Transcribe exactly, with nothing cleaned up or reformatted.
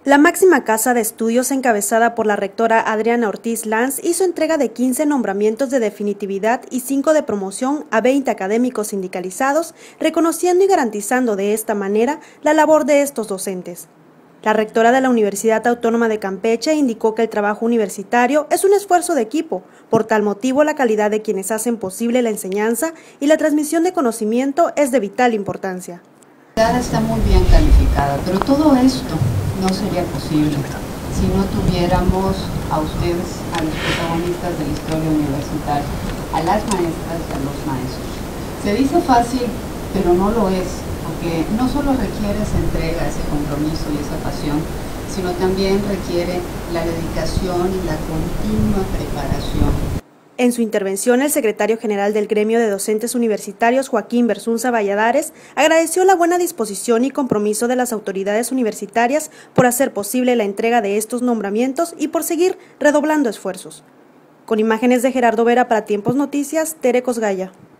La máxima casa de estudios, encabezada por la rectora Adriana Ortiz Lanz, hizo entrega de quince nombramientos de definitividad y cinco de promoción a veinte académicos sindicalizados, reconociendo y garantizando de esta manera la labor de estos docentes. La rectora de la Universidad Autónoma de Campeche indicó que el trabajo universitario es un esfuerzo de equipo, por tal motivo la calidad de quienes hacen posible la enseñanza y la transmisión de conocimiento es de vital importancia. Está muy bien calificada, pero todo esto no sería posible si no tuviéramos a ustedes, a los protagonistas de la historia universitaria, a las maestras y a los maestros. Se dice fácil, pero no lo es, porque no solo requiere esa entrega, ese compromiso y esa pasión, sino también requiere la dedicación y la continua preparación. En su intervención, el secretario general del Gremio de Docentes Universitarios, Joaquín Bersunza Valladares, agradeció la buena disposición y compromiso de las autoridades universitarias por hacer posible la entrega de estos nombramientos y por seguir redoblando esfuerzos. Con imágenes de Gerardo Vera para Tiempos Noticias, Tere Cosgaya.